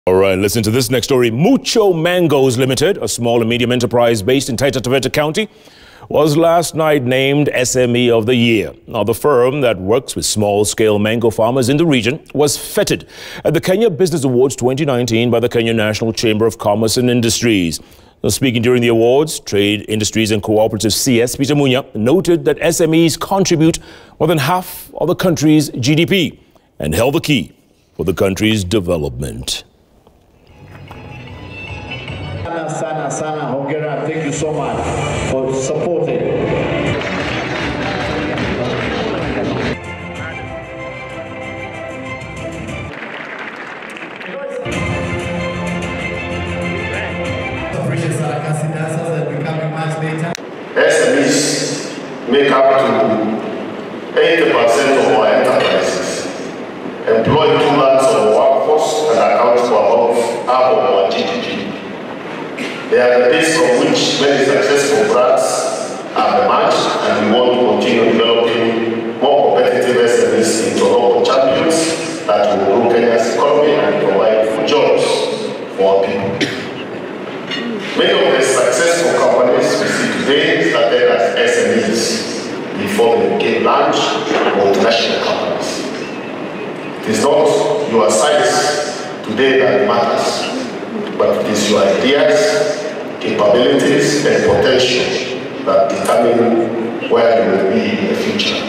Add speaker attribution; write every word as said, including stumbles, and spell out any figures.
Speaker 1: All right, listen to this next story. Mucho Mangoes Limited, a small and medium enterprise based in Taita Taveta County, was last night named S M E of the Year. Now, the firm that works with small-scale mango farmers in the region was feted at the Kenya Business Awards twenty nineteen by the Kenya National Chamber of Commerce and Industries. Now, speaking during the awards, Trade, Industries and Cooperative C S Peter Munya noted that S M Es contribute more than half of the country's G D P and held the key for the country's development.
Speaker 2: Sana, sana, Hongera, thank you so much for supporting.
Speaker 3: S M Es make up to eighty percent of our enterprises, employ two-thirds of our workforce, and account for about half of our G D P. They are the base from which many successful brands have emerged, and we want to continue developing more competitive S M Es into local champions that will grow Kenya's economy and provide good jobs for our people. Many of the successful companies we see today started as S M Es before they became large multinational companies. It is not your size today that matters, but it is your ideas, capabilities, and potential that determine where you will be in the future.